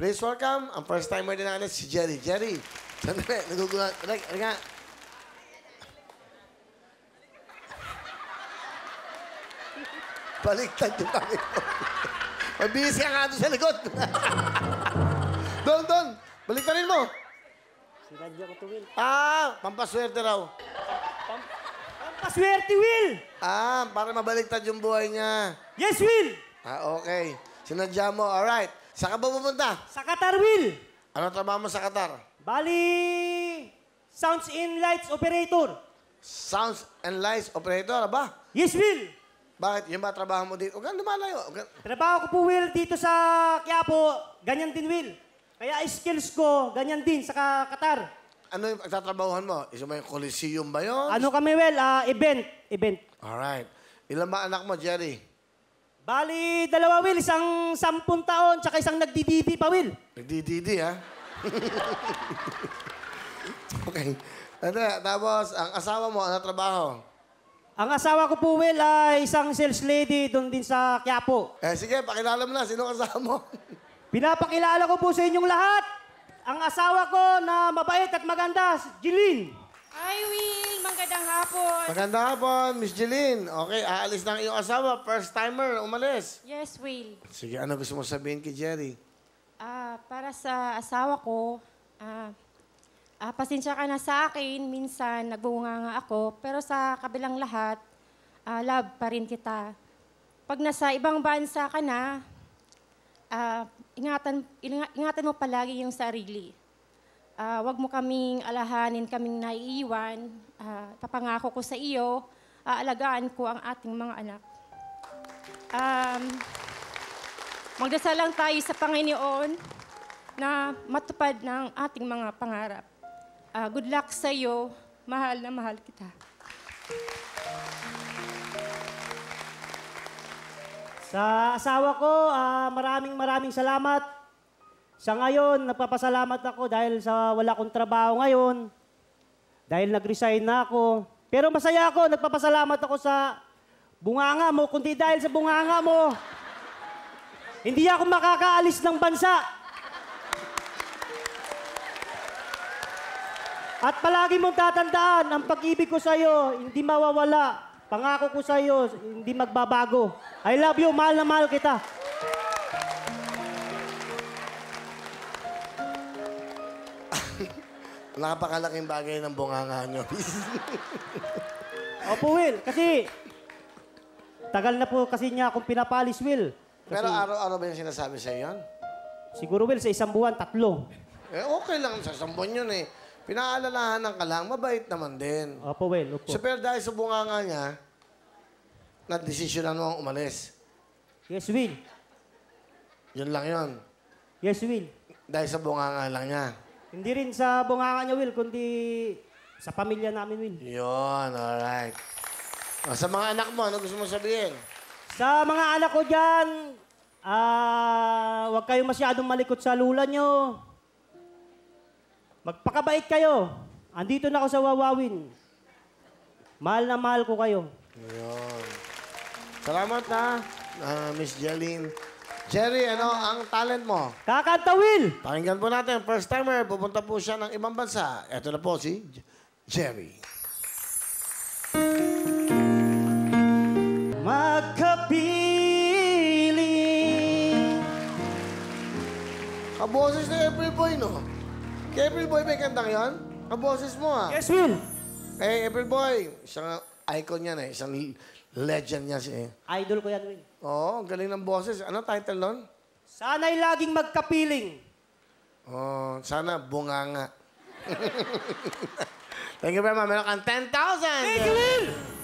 Please welcome ang first timer din natin, si Jerry. Jerry, sandali, nagugulat. Nga. Baliktad yung kami mo. Mabihis ka nga doon sa likod. Don, baliktarin mo. Sinadya ko to, Will. Pampaswerte raw. Pampaswerte, Will! Para mabaliktad yung buhay niya. Yes, Will! Okay. Sinadya mo. Alright. Saan ka ba pupunta? Sa Qatar, Will! Ano trabaho mo sa Qatar? Bali, Sounds and Lights Operator. Sounds and Lights Operator, ba? Yes, Will! Bakit? Yung ba trabaho mo dito? Huwag kang lumalayo. Trabaho ko po, Will, dito sa Quiapo. Ganyan din, Will. Kaya skills ko, ganyan din sa Qatar. Ano yung pagtatrabahuhan mo? Isa mo yung Coliseum ba yun? Ano kami, Will? Event. Alright. Ilan ba anak mo, Jerry? Bali, 2, Will. Isang 10 taon, tsaka isang nagdididi pa, Will. Nagdididi, ha? Okay. Tapos, ang asawa mo, ano trabaho? Ang asawa ko po, Will, ay isang sales lady doon din sa Quiapo. Sige, pakilala mo na. Sino kasama mo? Pinapakilala ko po sa inyong lahat ang asawa ko na mabait at maganda, si Jeline. Hi, Will. Magandang hapon. Magandang hapon, Miss Jeline. Okay, aalis na ang iyong asawa. First timer, umalis. Yes, Will. Sige, ano gusto mo sabihin kay Jerry? Para sa asawa ko, pasensya ka na sa akin. Minsan, nagbunganga ako. Pero sa kabilang lahat, love pa rin kita. Pag nasa ibang bansa ka na, ingatan mo palagi yung sarili. Huwag mo kaming alahanin, kaming naiiwan. Papangako ko sa iyo, aalagaan ko ang ating mga anak. Magdasal lang tayo sa Panginoon na matupad ng ating mga pangarap. Good luck sa iyo. Mahal na mahal kita. Sa asawa ko, maraming salamat. Sa ngayon, nagpapasalamat ako dahil sa wala kong trabaho ngayon. Dahil nag-resign na ako. Pero masaya ako, nagpapasalamat ako sa bunganga mo. Kundi dahil sa bunganga mo, hindi ako makakaalis ng bansa. At palagi mong tatandaan, ang pag-ibig ko sa iyo, hindi mawawala. Pangako ko sa iyo, hindi magbabago. I love you, mahal na mahal kita. Napakalaking bagay ng bunganga nyo. Opo, Will. Kasi, tagal na po kasi niya akong pinapalis, Will. Pero araw-araw ba yung sinasabi sa yan? Siguro, Will, sa isang buwan, 3. Okay lang sa sambon yun eh. Pinaalalahanan ka lang, mabait naman din. Opo, Will. Opo. So, pero dahil sa bunganga niya, na-desisyonan mo ang umalis. Yes, Will. Yun lang yun. Yes, Will. Dahil sa bunganga lang niya. Hindi rin sa bunganga niya, Will, kundi sa pamilya namin, Will. Yun, alright. Sa mga anak mo, ano gusto mo sabihin? Sa mga anak ko dyan, huwag kayong masyadong malikot sa lula nyo. Magpakabait kayo. Andito na ako sa Wawawin. Mahal na mahal ko kayo. Yun. Salamat na, Miss Jeline. Jerry, ano ang talent mo? Kakanta, Will! Pakinggan po natin. First timer, pupunta po siya ng ibang bansa. Ito na po si Jerry. Magkapiling. Kaboses ni April Boy, no? Kay April Boy may kantang yon? Kaboses mo, ha? Yes, Will! Eh, April Boy, isang icon yan, eh. Isang legend niya siya, eh. Idol ko yan, Will. Oo, galing ng boses. Ano title nun? Sana'y laging magkapiling. Oh, sana bunganga. Thank you very much. Meron kang 10,000! Thank you, Will!